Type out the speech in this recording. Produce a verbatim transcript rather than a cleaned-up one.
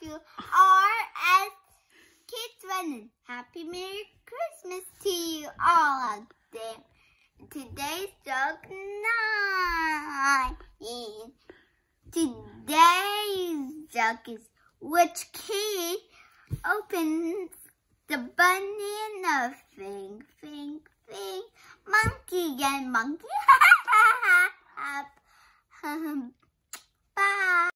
you are as kids running. Happy Merry Christmas to you all out there. Today's joke nine. Today's joke is, which key opens the bunny and the thing, thing, thing, monkey and monkey. Bye.